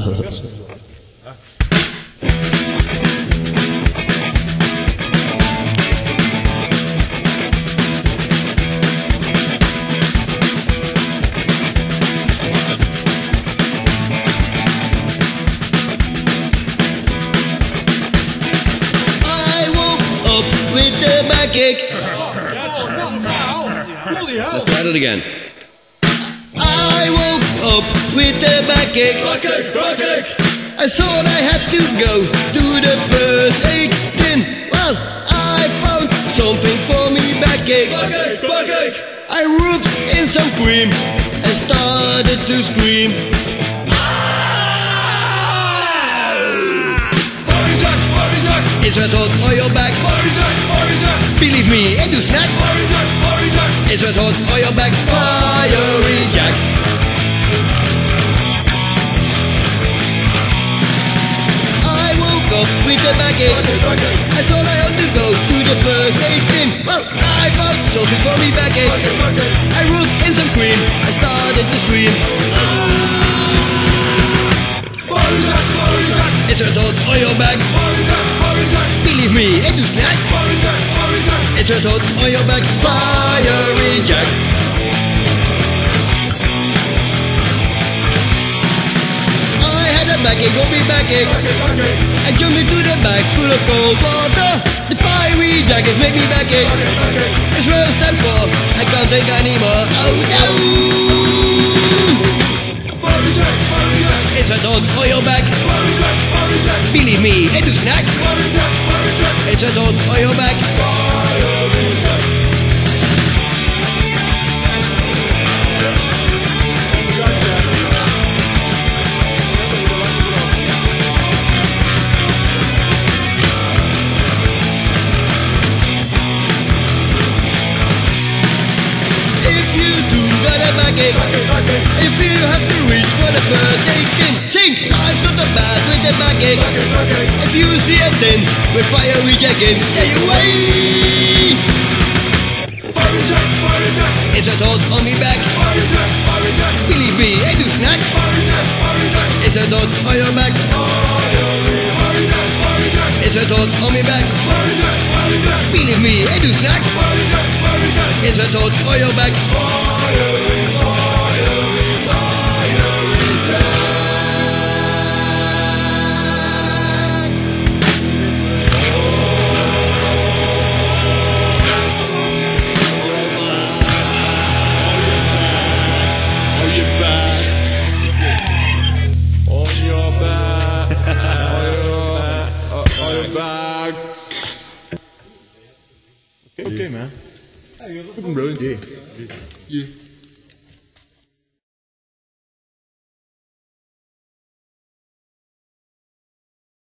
With the backache. Let's start it again. I woke up with a backache. Backache. I thought I had to go to the first aid tin. Well, I found something for me backache. Backache. I rubbed in some cream and started to scream. Is het hot on your back? Believe me, and do snack. Is het hot on your back? Fiery Jack. I woke up with a backache. I thought I ought to go to the first aid bin. Well, I found something for me backache. I rubbed in some cream. I started to scream. Is het hot on your back? Believe me, and do snack. Is het hot on your back? Fiery Jack. I had a backache, on me backache. I jumped into the bag full of cold water. The Fiery Jack has made me backache. It's real stand for I can't take anymore. Oh no! Is het hot on your back? Believe me, and do snack. Is het hot on your back? If you do got a backache, if you have to reach for the first aid tin, sing! Life's not so bad with the backache. If you see a tin with Fiery Jack in, stay away! Is het hot on me back? Believe me, I do snack. Is het hot on your back? Is het hot on me back? Believe me, I do snack. Is het hot on your back? Okay, man. Fucking brilliant. Yeah.